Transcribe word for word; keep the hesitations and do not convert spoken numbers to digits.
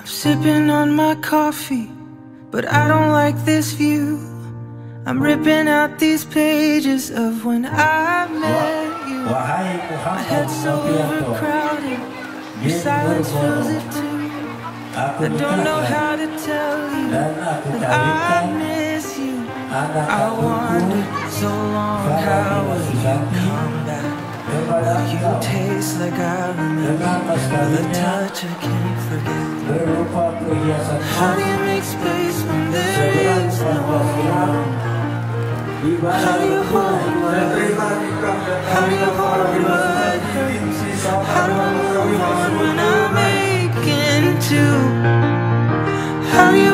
Sipping on my coffee, but I don't like this view. I'm ripping out these pages of when I met you. My head's so overcrowded, your silence fills it too. I don't know how to tell you that I miss you. I wondered so long, how will you come back? Will you taste like I remember, with a touch I can't forget? How do you make space when there is no room? How do you hold what? How do you hold what hurts? How do I move on when I'm aching too? How do you